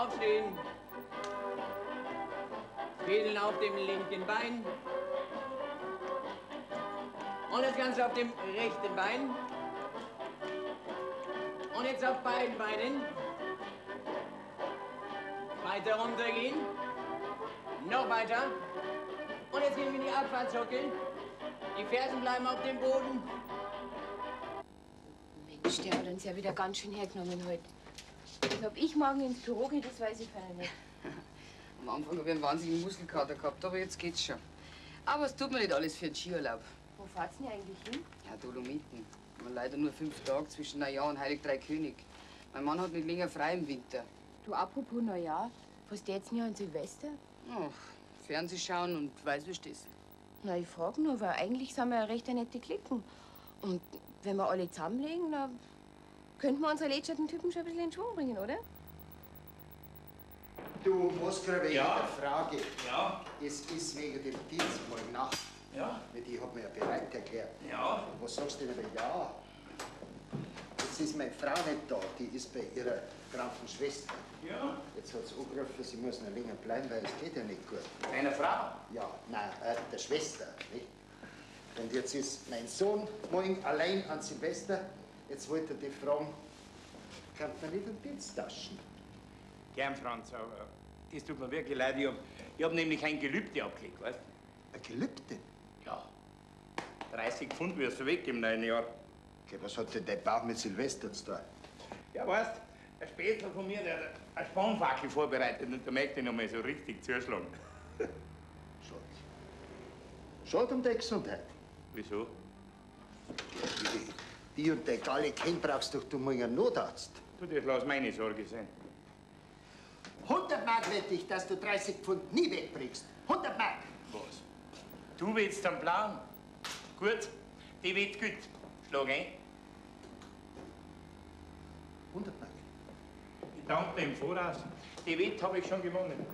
aufstehen. Wedeln auf dem linken Bein. Und das Ganze auf dem rechten Bein. Und jetzt auf beiden Beinen. Weiter runtergehen. Noch weiter. Und jetzt gehen wir in die Abfahrtshucke. Die Fersen bleiben auf dem Boden. Mensch, der hat uns ja wieder ganz schön hergenommen heute. Also, ob ich morgen ins Büro gehe, das weiß ich keiner nicht. Am Anfang habe ich einen wahnsinnigen Muskelkater gehabt, aber jetzt geht's schon. Aber was tut man nicht alles für einen Skiurlaub? Wo fahrt's denn eigentlich hin? Ja, Dolomiten. Man leider nur 5 Tage zwischen Neujahr und Heilig Drei König. Mein Mann hat nicht länger frei im Winter. Du, apropos Neujahr, was geht's denn ja an Silvester? Oh, Fernseh schauen und Weißwürst. Na, ich frag nur, weil eigentlich sind wir ja recht nette Klicken. Und wenn wir alle zusammenlegen, dann könnten wir unsere lätscherten Typen schon ein bisschen in Schwung bringen, oder? Du, Moskau, wegen Ja. der Frage. Ja, Es ist wegen dem Dienst morgen Nacht. ja, Die hat mir ja bereit erklärt. ja. Was sagst du denn aber ja? Jetzt ist meine Frau nicht da, die ist bei ihrer kranken Schwester. Ja. Jetzt hat sie angerufen, sie muss noch länger bleiben, weil es geht ja nicht gut. Eine Frau? Ja, nein, der Schwester, nicht? Und jetzt ist mein Sohn morgen allein an Silvester. Jetzt wollte er dich fragen, kann man nicht um Dienst tauschen? Gern, Franz, aber das tut mir wirklich leid. Ich hab nämlich ein Gelübde abgelegt, weißt du? Ein Gelübde? Ja. 30 Pfund wirst du weg im neuen Jahr. Okay, was hat denn dein Bauch mit Silvester zu tun? Ja, weißt ein Spätzl von mir, der hat eine Spanfackel vorbereitet und da möchte ich noch mal so richtig zuschlagen. Schade. Schade um deine Gesundheit. Wieso? Die und dein Galle Kind brauchst doch du morgen einen Notarzt. Du, das lass meine Sorge sein. 100 Mark wette ich, dass du 30 Pfund nie wegbringst. 100 Mark. Was? Du willst einen Plan? Gut, die wird gut. Schlag ein. 100 Mark. Ich danke dir im Voraus. Die Wette habe ich schon gewonnen.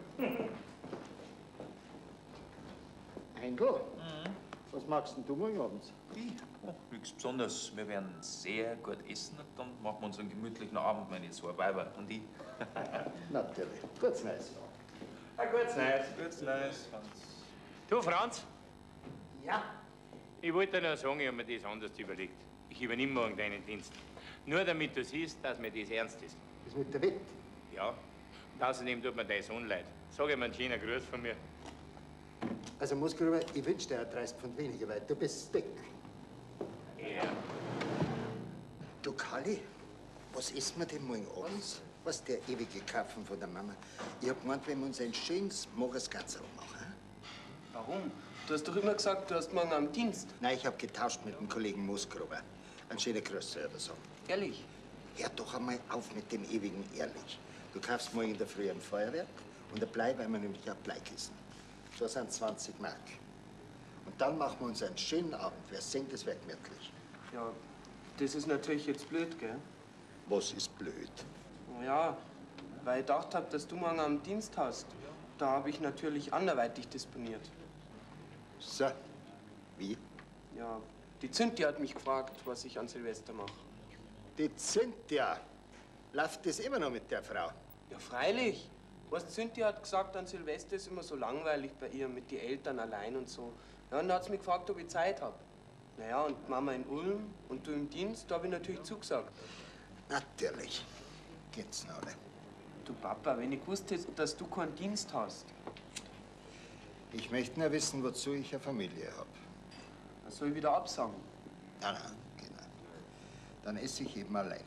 Heindl, was magst denn du morgen abends? Ich? Oh, nichts Besonderes. Wir werden sehr gut essen und dann machen wir uns einen gemütlichen Abend, meine zwei Weiber und ich. Natürlich. Kurz Neues. Ein gutes Neues. Gutes Neues, Franz. Du, Franz, Ja? ich wollte dir noch sagen, ich habe mir das anders überlegt. Ich übernehme morgen deinen Dienst. Nur damit du siehst, dass mir das ernst ist. Das mit der Wette. Ja. Und außerdem tut mir dein Sohn leid. Sag ihm einen schönen Gruß von mir. Also, Muskelruber, ich wünsche dir 30 Pfund weniger, weil du bist dick. Ja. Du, Kalli, was essen wir denn morgen abends? Was der ewige Karpfen von der Mama? Ich hab gemeint, wenn wir uns ein schönes, mageres Ganzerl machen. Warum? Du hast doch immer gesagt, du hast morgen am Dienst. Nein, ich hab getauscht mit dem Kollegen Muskelruber. Ein schöner Größe oder so. Ehrlich? Hör doch einmal auf mit dem ewigen Ehrlich. Du kaufst morgen in der Früh ein Feuerwerk und ein Blei, weil wir nämlich auch Bleikissen. So sind 20 Mark. Und dann machen wir uns einen schönen Abend. Wer singt, das wird gemütlich. Ja, das ist natürlich jetzt blöd, gell? Was ist blöd? Ja, weil ich gedacht habe, dass du morgen am Dienst hast. Da habe ich natürlich anderweitig disponiert. So, wie? Ja, die Zündi hat mich gefragt, was ich an Silvester mache. Die Cynthia. Läuft das immer noch mit der Frau? Ja, freilich. Was Zündi hat gesagt, an Silvester ist immer so langweilig bei ihr, mit den Eltern allein und so. Ja, und dann hat sie mich gefragt, ob ich Zeit habe. Naja, und Mama in Ulm und du im Dienst, da habe ich natürlich zugesagt. Natürlich. Geht's noch, oder? Du Papa, wenn ich gewusst hätte, dass du keinen Dienst hast. Ich möchte nur wissen, wozu ich eine Familie habe. Dann soll ich wieder absagen. Nein, nein, genau. Dann esse ich eben allein.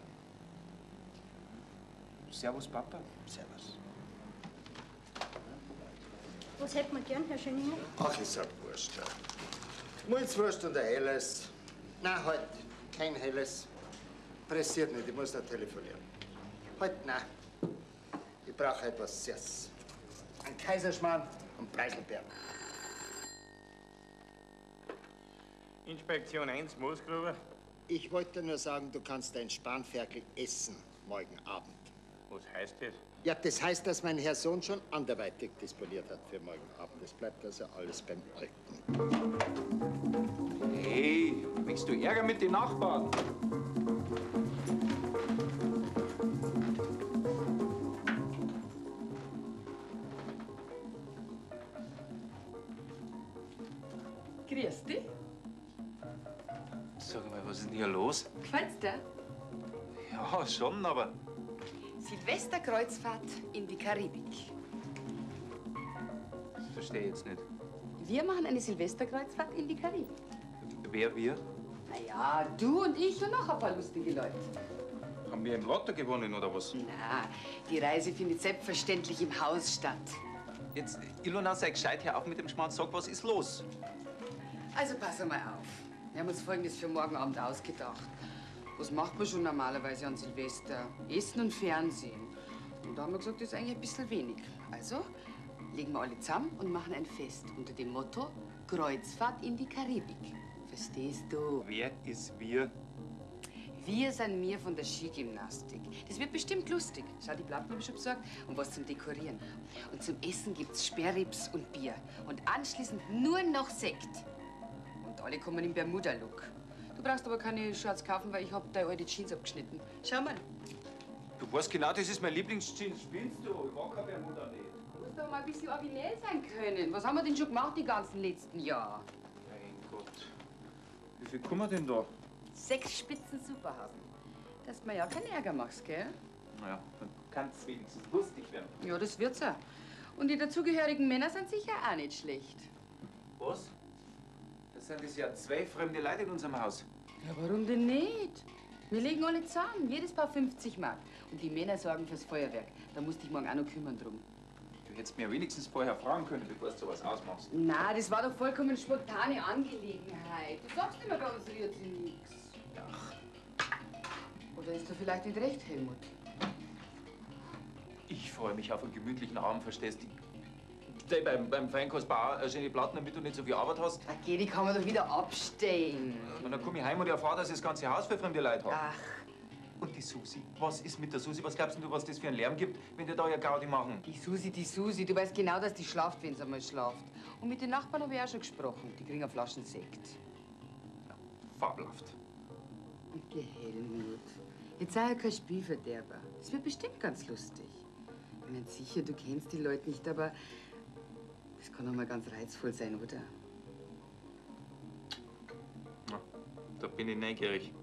Servus, Papa. Servus. Was hätten wir gern, Herr Schöninger? Ach, ist ja wurscht. Ja. Mulzwurst und ein helles. Nein, halt, kein helles. Pressiert nicht, ich muss noch telefonieren. Halt, nein. Ich brauche etwas Süßes. Ein Kaiserschmarrn und Preiselbeeren. Inspektion 1, Moosgruber. Ich wollte nur sagen, du kannst dein Spanferkel essen morgen Abend. Was heißt das? Ja, das heißt, dass mein Herr Sohn schon anderweitig disponiert hat für morgen Abend. Es bleibt also alles beim Alten. Hey, möchtest du Ärger mit den Nachbarn? Ja, schon, aber Silvesterkreuzfahrt in die Karibik. das verstehe ich jetzt nicht. Wir machen eine Silvesterkreuzfahrt in die Karibik. Wer wir? Naja, du und ich und noch ein paar lustige Leute. Haben wir im Lotto gewonnen oder was? Na, die Reise findet selbstverständlich im Haus statt. Jetzt, Ilona, sei gescheit, hör auf mit dem Schmarrn, sag, was ist los? Also pass einmal auf. Wir haben uns Folgendes für morgen Abend ausgedacht. Was macht man schon normalerweise an Silvester? Essen und Fernsehen. Und da haben wir gesagt, das ist eigentlich ein bisschen wenig. Also legen wir alle zusammen und machen ein Fest unter dem Motto Kreuzfahrt in die Karibik. Verstehst du? Wer ist wir? Wir sind wir von der Skigymnastik. Das wird bestimmt lustig. Schau, die Platten habe ich schon besorgt. Und was zum Dekorieren. Und zum Essen gibt's Sperrribs und Bier. Und anschließend nur noch Sekt. Und alle kommen im Bermuda-Look. Du brauchst aber keine Shorts kaufen, weil ich hab deine alte Jeans abgeschnitten. Schau mal. Du weißt genau, das ist mein Lieblingsjeans. Spinnst du? Ich mag keine Bermuda nicht. Du musst doch mal ein bisschen originell sein können. Was haben wir denn schon gemacht die ganzen letzten Jahre? Mein Gott. Wie viel kommen wir denn da? 6 Spitzen Superhasen. Dass du mir ja keinen Ärger machst, gell? Naja, dann kann es wenigstens lustig werden. Ja, das wird's ja. Und die dazugehörigen Männer sind sicher auch nicht schlecht. Was? Das sind das ja 2 fremde Leute in unserem Haus. Ja, warum denn nicht? Wir legen alle zusammen, jedes Paar 50 Mark. Und die Männer sorgen fürs Feuerwerk. Da musst du dich morgen auch noch kümmern drum. Du hättest mir wenigstens vorher fragen können, bevor du sowas ausmachst. Na, das war doch vollkommen spontane Angelegenheit. Du sagst immer, bei uns rührt sie nichts. Ach, Oder ist du vielleicht nicht recht, Helmut? ich freue mich auf einen gemütlichen Abend, verstehst du? Geh beim Feinkostbau eine schöne Platten, damit du nicht so viel Arbeit hast. Okay, die kann man doch wieder abstellen. Und dann komme ich heim und erfahre, dass ich das ganze Haus für fremde Leute habe. Ach, Und die Susi? Was ist mit der Susi? Was glaubst denn du, was das für einen Lärm gibt, wenn die da ja Gaudi machen? die Susi. Du weißt genau, dass die schlaft, wenn sie einmal schlaft. Und mit den Nachbarn habe ich auch schon gesprochen. Die kriegen eine Flaschen Sekt. Fabelhaft. Okay, Helmut. Jetzt sei ja kein Spielverderber. Das wird bestimmt ganz lustig. Ich meine, sicher, du kennst die Leute nicht, aber das kann auch mal ganz reizvoll sein, oder? Na, da bin ich neugierig.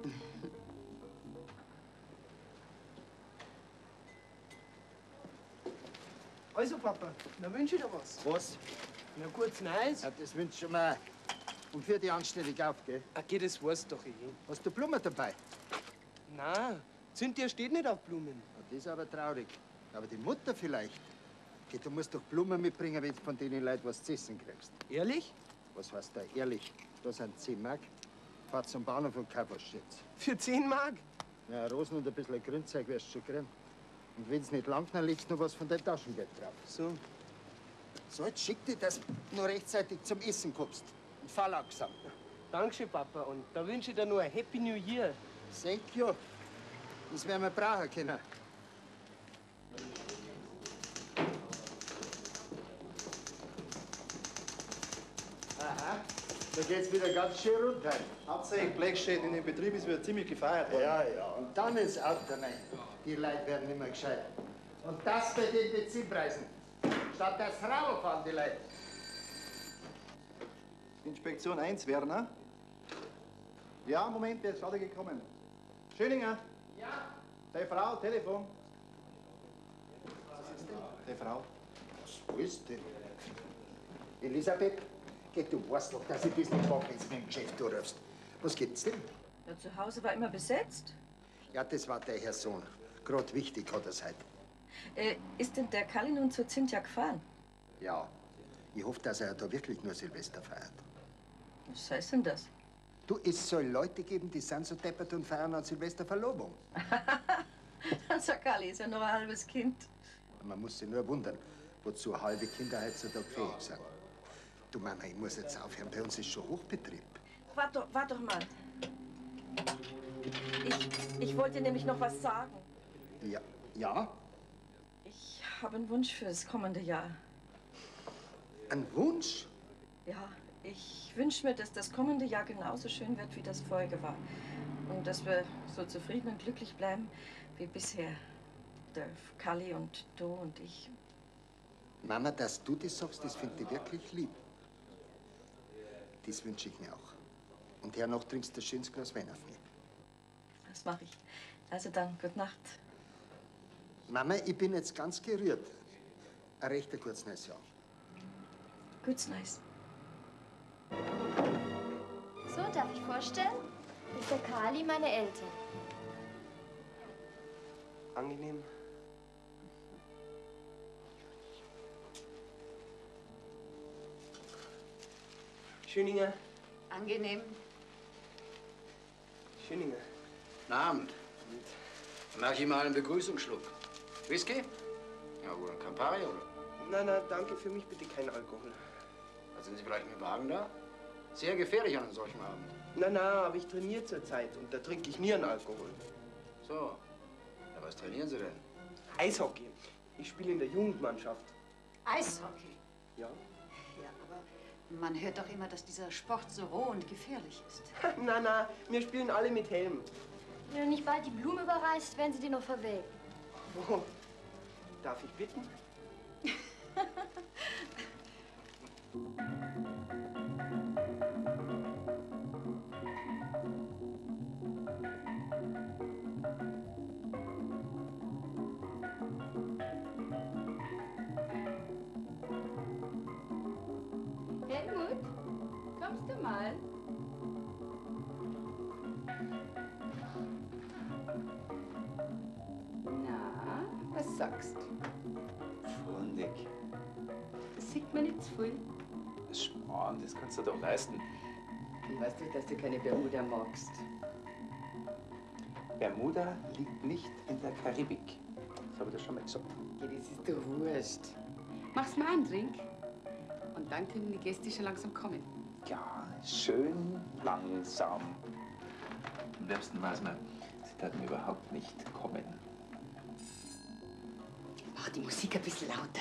Also, Papa, dann wünsche ich dir was. Was? Na, kurz Neues. Ja, das wünsch ich mir. Und für die anständig auf, gell? Okay, das weißt doch eh. Hast du Blumen dabei? Na, Cynthia steht nicht auf Blumen. Ja, das ist aber traurig. Aber die Mutter vielleicht. Okay, du musst doch Blumen mitbringen, wenn du von denen Leuten was zu essen kriegst. Ehrlich? Was heißt da ehrlich? Da sind 10 Mark. Fahr zum Bahnhof und kauf was Schätz. Für 10 Mark? Ja, Rosen und ein bisschen Grünzeug wirst du schon kriegen. Und wenn's nicht langt, dann legst du noch was von deinem Taschengeld drauf. So. So, jetzt schick dich, dass du noch rechtzeitig zum Essen kommst. Und fahr langsam. Dankeschön, Papa. Und da wünsche ich dir nur ein Happy New Year. Thank you. Das werden wir brauchen können. Aha, da geht's wieder ganz schön runter. Hauptsächlich Blechschäden in dem Betrieb ist wieder ziemlich gefeiert worden. Ja, ja. Und dann ins Auto rein. Die Leute werden nicht mehr gescheit. Und das bei den Benzinpreisen. Statt das Radl fahren die Leute. Inspektion 1, Werner. Ja, Moment, der ist gerade gekommen. Schöninger. Ja. Deine Frau, Telefon. Was ist denn? Deine Frau. Was willst du denn? Elisabeth, geh, du weißt doch, dass ich das nicht mag, wenn du mit dem Geschäft durchrufst. Was gibt's denn? Ja, zu Hause war immer besetzt. Ja, das war der Herr Sohn. Gerade wichtig hat er's heute. Ist denn der Kalli nun zur Cynthia gefahren? Ja. Ich hoffe, dass er da wirklich nur Silvester feiert. Was heißt denn das? Du, es soll Leute geben, die sind so deppert und feiern an Silvester Verlobung. Unser Kalli ist ja noch ein halbes Kind. Man muss sich nur wundern, wozu halbe Kinder heutzutage fähig sind. Du Mama, ich muss jetzt aufhören, bei uns ist schon Hochbetrieb. Wart doch mal. Ich wollte nämlich noch was sagen. Ja? Ja? Ich habe einen Wunsch für das kommende Jahr. Ein Wunsch? Ja, ich wünsche mir, dass das kommende Jahr genauso schön wird, wie das vorige war. Und dass wir so zufrieden und glücklich bleiben wie bisher. Der Kalli und du und ich. Mama, dass du das sagst, das finde ich wirklich lieb. Das wünsche ich mir auch. Und hernach trinkst du ein schönes Glas Wein auf mich. Das mache ich. Also dann, gute Nacht. Mama, ich bin jetzt ganz gerührt. Ein rechter gutes neues Jahr. Gutes Neues. So, darf ich vorstellen? Das ist der Kali, meine Eltern. Angenehm. Schöninger. Angenehm. Schöninger. Guten Abend. Mach ich mal einen Begrüßungsschluck. Whisky? Ja, oder ein Campari, oder? Na, danke, für mich bitte kein Alkohol. Sind Sie vielleicht mit dem Wagen da? Sehr gefährlich an einem solchen Abend. Na, aber ich trainiere zurzeit und da trinke ich nie einen Alkohol. So. Ja, was trainieren Sie denn? Eishockey. Ich spiele in der Jugendmannschaft. Eishockey? Ja. Ja, aber man hört doch immer, dass dieser Sport so roh und gefährlich ist. Na, wir spielen alle mit Helm. Wenn du nicht bald die Blume überreißt, werden sie dir noch verwelken. Wo? Darf ich bitten? Helmut, kommst du mal? Na, was sagst du? Freundlich. Das sieht man nicht zu viel. Schmarrn, das kannst du doch leisten. Ich weiß doch, dass du keine Bermuda magst. Bermuda liegt nicht in der Karibik. Das habe ich dir schon mal gesagt. Ja, das ist doch wurscht. Mach's mal einen Drink. Und dann können die Gäste schon langsam kommen. Ja, schön langsam. Am liebsten weiß man, sie werden überhaupt nicht kommen. Mach die Musik ein bisschen lauter.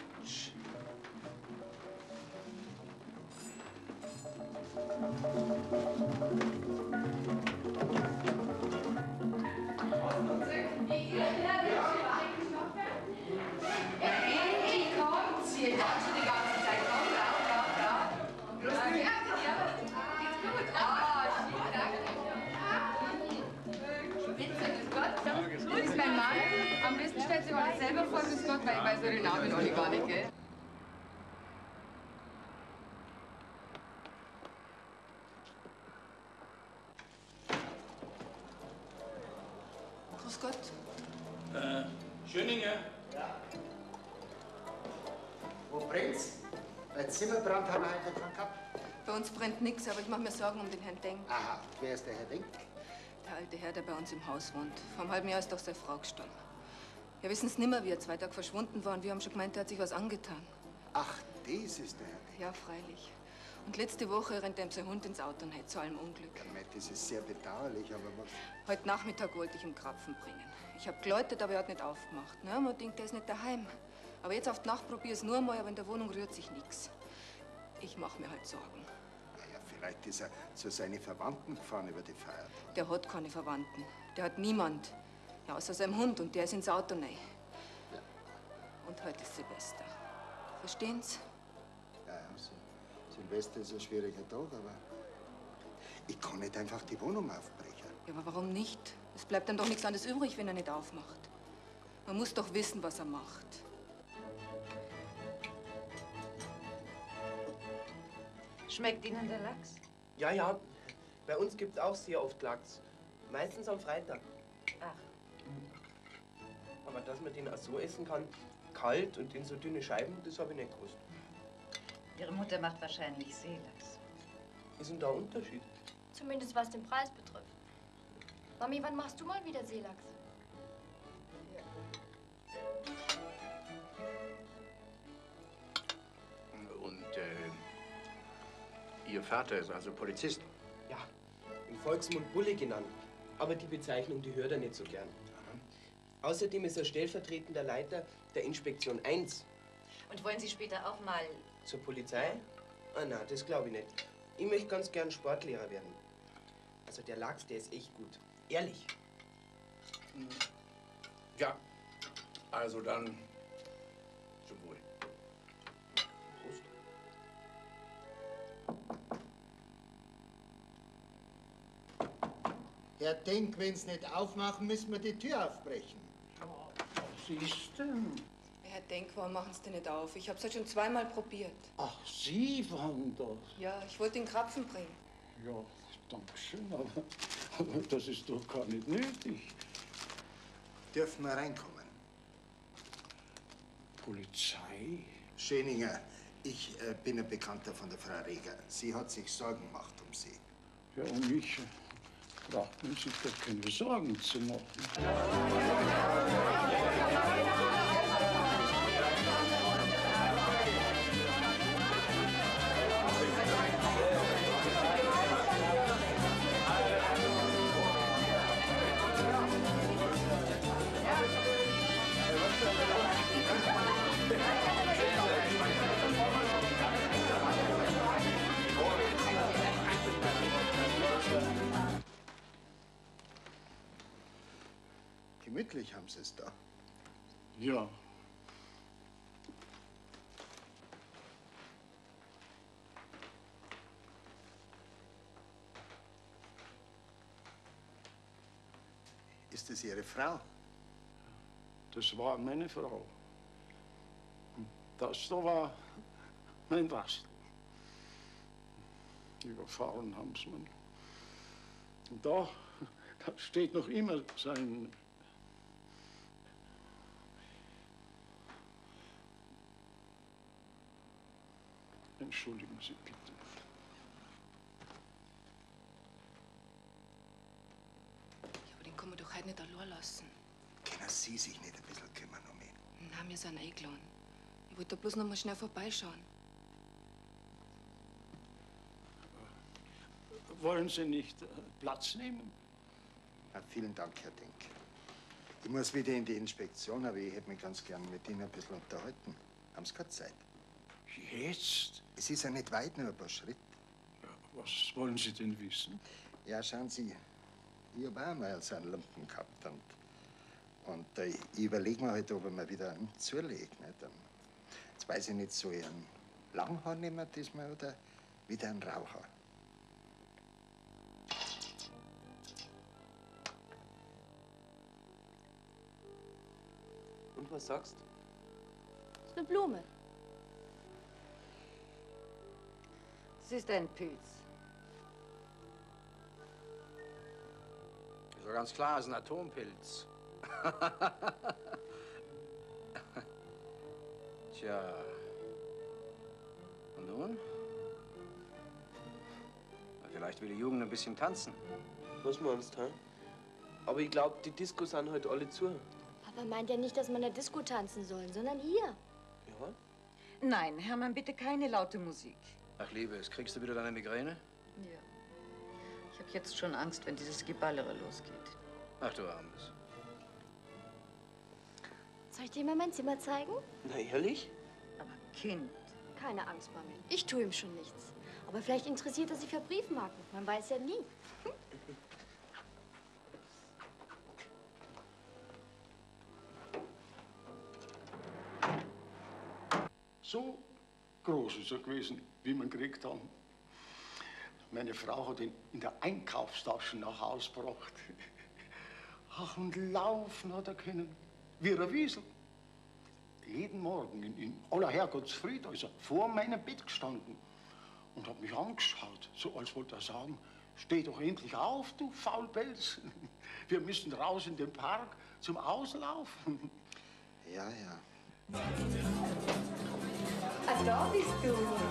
Das ist mein Mann. Am besten stellt sich alles selber vor, bis Gott, weil ich weiß eure Namen alle gar nicht, gell? Grüß Gott. Schöninger? Ja. Wo brennt's? Bei Zimmerbrand haben wir heute dran gehabt. Bei uns brennt nichts, aber ich mache mir Sorgen um den Herrn Denk. Aha, wer ist der Herr Denk? Der alte Herr, der bei uns im Haus wohnt. Vor einem halben Jahr ist doch seine Frau gestorben. Wir wissen es nimmer, wie er 2 Tage verschwunden war. Und wir haben schon gemeint, er hat sich was angetan. Ach, das ist der Herr Denk. Ja, freilich. Und letzte Woche rennt ihm sein Hund ins Auto und hat zu allem Unglück. Ja, mei, das ist sehr bedauerlich, aber was... Heute Nachmittag wollte ich ihm Krapfen bringen. Ich habe geläutet, aber er hat nicht aufgemacht. Na, man denkt, er ist nicht daheim. Aber jetzt auf die Nacht probiere ich es nur mal, aber in der Wohnung rührt sich nichts. Ich mache mir halt Sorgen. Naja, vielleicht ist er zu seinen Verwandten gefahren über die Feiertage. Der hat keine Verwandten. Der hat niemand. Ja, außer seinem Hund und der ist ins Auto rein. Ja. Und heute ist Silvester. Verstehen's? Ja, Silvester ist ein schwieriger Tag, aber ich kann nicht einfach die Wohnung aufbrechen. Ja, aber warum nicht? Es bleibt dann doch nichts anderes übrig, wenn er nicht aufmacht. Man muss doch wissen, was er macht. Schmeckt Ihnen der Lachs? Ja. Bei uns gibt's auch sehr oft Lachs. Meistens am Freitag. Ach. Aber dass man den auch so essen kann, kalt und in so dünne Scheiben, das habe ich nicht gewusst. Ihre Mutter macht wahrscheinlich Seelachs. Ist denn da ein Unterschied? Zumindest was den Preis betrifft. Mami, wann machst du mal wieder Seelachs? Und Ihr Vater ist also Polizist? Ja, im Volksmund Bulle genannt. Aber die Bezeichnung, die hört er nicht so gern. Außerdem ist er stellvertretender Leiter der Inspektion 1. Und wollen Sie später auch mal... Zur Polizei? Ah, na, das glaube ich nicht. Ich möchte ganz gern Sportlehrer werden. Also der Lachs, der ist echt gut. Ehrlich. Ja, also dann zum Wohl. Prost. Herr Denk, wenn Sie nicht aufmachen, müssen wir die Tür aufbrechen. Was ist denn? Herr Denk, warum machen Sie denn nicht auf? Ich hab's halt schon zweimal probiert. Ach, Sie waren das? Ja, ich wollte den Krapfen bringen. Ja, danke schön, aber das ist doch gar nicht nötig. Dürfen wir reinkommen? Polizei? Schöninger, ich bin ein Bekannter von der Frau Reger. Sie hat sich Sorgen gemacht um Sie. Ja, um mich braucht man sich doch keine Sorgen zu machen. Gemütlich haben Sie es da. Ja. Ist es Ihre Frau? Das war meine Frau. Und das da war mein Wastel. Überfahren haben sie mich. Und da steht noch immer sein... Entschuldigen Sie bitte. Aber den kann man doch heute nicht allein lassen. Können Sie sich nicht ein bisschen kümmern um ihn? Nein, wir sind eingeladen. Ich wollte da bloß noch mal schnell vorbeischauen. Wollen Sie nicht Platz nehmen? Ja, vielen Dank, Herr Denk. Ich muss wieder in die Inspektion, aber ich hätte mich ganz gern mit Ihnen ein bisschen unterhalten. Haben Sie keine Zeit? Jetzt? Es ist ja nicht weit, nur ein paar Schritte. Ja, was wollen Sie denn wissen? Ja, schauen Sie, ich habe auch mal so einen Lumpen gehabt. Und ich überlege mir halt, ob ich mir wieder einen zulege. Jetzt weiß ich nicht, soll ich einen Langhaar nehmen diesmal oder wieder einen Raucher? Und was sagst du? Das ist eine Blume. Das ist ein Pilz. Ist doch ganz klar, es ist ein Atompilz. Tja. Und nun? Na, vielleicht will die Jugend ein bisschen tanzen. Was meinst du, hä? Aber ich glaube, die Diskos sind heute alle zu. Papa meint ja nicht, dass man in der Disco tanzen soll, sondern hier. Ja? Nein, Hermann, bitte keine laute Musik. Ach, Liebes, kriegst du wieder deine Migräne? Ja. Ich habe jetzt schon Angst, wenn dieses Geballere losgeht. Ach, du Armes. Soll ich dir mal mein Zimmer zeigen? Na, ehrlich? Aber Kind. Keine Angst, Mami. Ich tue ihm schon nichts. Aber vielleicht interessiert er sich für Briefmarken. Man weiß ja nie. So groß ist er gewesen, wie man gekriegt haben. Meine Frau hat ihn in der Einkaufstasche nach Hause gebracht. Ach, und laufen hat er können, wie ein Wiesel. Jeden Morgen in aller Herrgottsfried ist er vor meinem Bett gestanden und hat mich angeschaut, so als wollte er sagen, steh doch endlich auf, du Faulpelz. Wir müssen raus in den Park zum Auslaufen. Ja, ja. Ah, da bist du.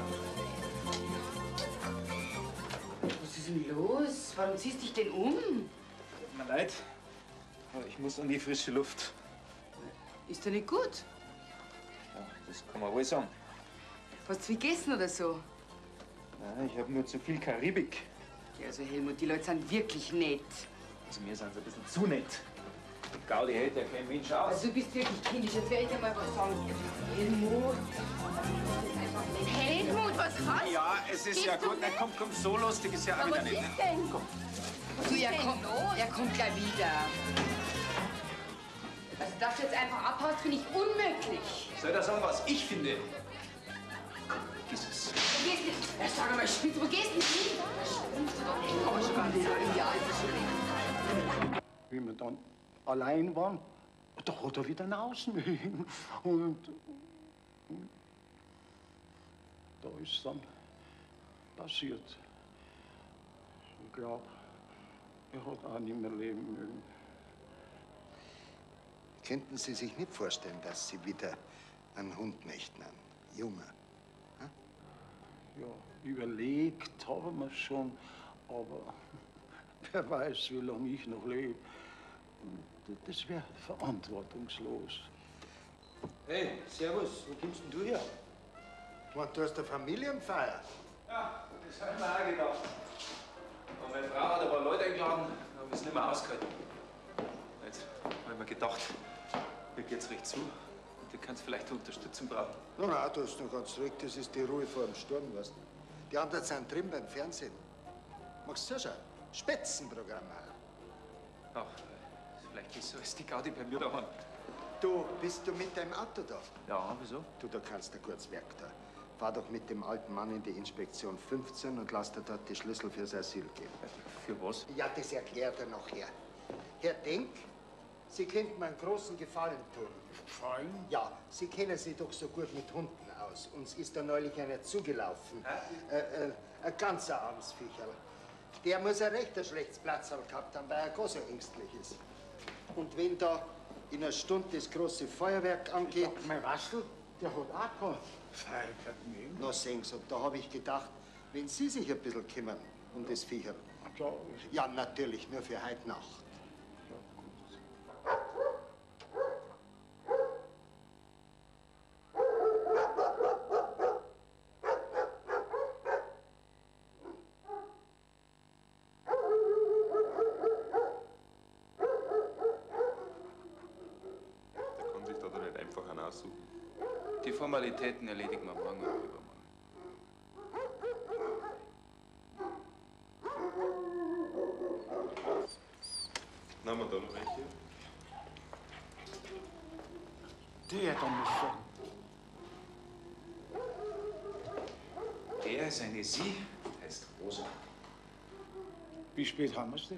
Was ist denn los? Warum ziehst du dich denn um? Tut mir leid, aber ich muss an die frische Luft. Ist dir nicht gut? Ja, das kann man wohl sagen. Hast du gegessen oder so? Nein, ich habe nur zu viel Karibik. Ja, also Helmut, die Leute sind wirklich nett. Also mir sind sie ein bisschen zu nett. Die Gaudi hält ja kein Mensch aus. Also du bist wirklich kindisch, jetzt werde ich dir mal was sagen. Helmut. Helmut, was hast du? Ja, es ist ja gut. Na, komm, so lustig ist ja auch wieder nicht. Was ist denn? Du, er kommt gleich wieder. Also, dass du jetzt einfach abhaust, finde ich unmöglich. Soll ich da sagen, was ich finde? Vergiss es. Wo gehst du? Ja, sag mal, Spitz, wo gehst du hin? Ja, ist schon. Wie wir dann allein waren, da hat er wieder nach außen und da ist dann passiert. Ich glaube, er hat auch nicht mehr leben mögen. Könnten Sie sich nicht vorstellen, dass Sie wieder einen Hund möchten, einen Jungen? Hm? Ja, überlegt haben wir schon, aber wer weiß, wie lange ich noch lebe. Das wäre verantwortungslos. Hey, servus, wo kommst denn du her? Du hast eine Familienfeier. Ja, das haben wir auch gedacht. Aber meine Frau hat ein paar Leute eingeladen, dann haben wir es nicht mehr ausgehalten. Jetzt habe ich mir gedacht, mir geht's recht zu und du kannst vielleicht Unterstützung brauchen. Nein, du hast noch ganz ruhig, das ist die Ruhe vor dem Sturm, weißt du. Die anderen sind drin beim Fernsehen. Magst du zuschauen? Spitzenprogramm auch. Ach, vielleicht besser als die Gaudi bei mir daheim. Du, bist du mit deinem Auto da? Ja, wieso? Du, da kannst du kurz weg da. Fahr doch mit dem alten Mann in die Inspektion 15 und lass dir dort die Schlüssel fürs Asyl geben. Für was? Ja, das erklärt er nachher. Herr Denk, Sie könnten mir einen großen Gefallen tun. Gefallen? Ja, Sie kennen sich doch so gut mit Hunden aus. Uns ist da neulich einer zugelaufen. Ein ganzer Amtsviecherl. Der muss ein recht schlechtes Platzerl gehabt haben, weil er gar so ängstlich ist. Und wenn da in einer Stunde das große Feuerwerk angeht... Mein Waschel, der hat auch kein Feuerwerk mehr. Na, sehen Sie, und da habe ich gedacht, wenn Sie sich ein bisschen kümmern um das Viecherl. Ja, natürlich, nur für heute Nacht. Die Formalitäten erledigen wir morgen oder übermorgen. Nehmen wir da noch welche? Der da muss sein. Der ist eine Sie, heißt Rosa. Wie spät haben wir es denn?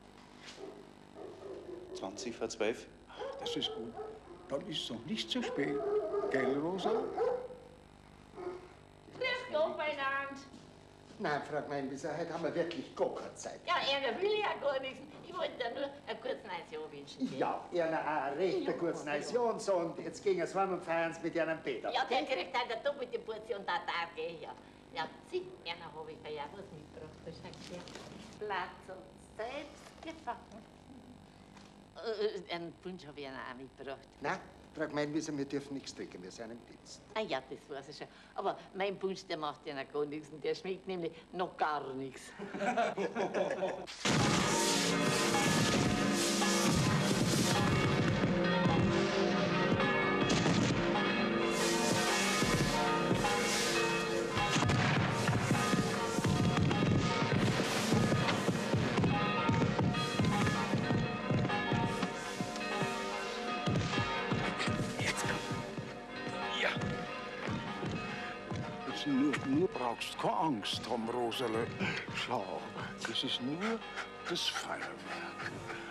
20 vor 12. Das ist gut. Dann ist es noch nicht zu spät. Gell, Rosa? Grüß Gott, beieinander. Nein, Frau Gemeinwieser, heute haben wir wirklich gar keine Zeit. Ja, Ärger will ich auch gar nichts. Ich wollte dir nur ein kurzes neues Jahr wünschen. gell? Ja, Erna auch ein recht kurzes neues Jahr und so. Und jetzt gehen wir heim und feiern es mit Ihrem Peter. Ja, der kriegt halt eine doppelte Portion Tatar, gell? Ja. Ja, Sie, Erna, habe ich für ja was mitgebracht. Das ist ein Platz und selbst gefangen. Einen Punsch habe ich Ihnen auch mitgebracht. Nein, Frau Gemeinwieser, wir dürfen nichts trinken, wir sind im Dienst. Ah ja, das weiß ich schon. Aber mein Punsch, der macht ja noch gar nichts. Und der schmeckt nämlich noch gar nichts. Nur brauchst keine Angst haben, Rosale. Schau, das ist nur das Feuerwerk.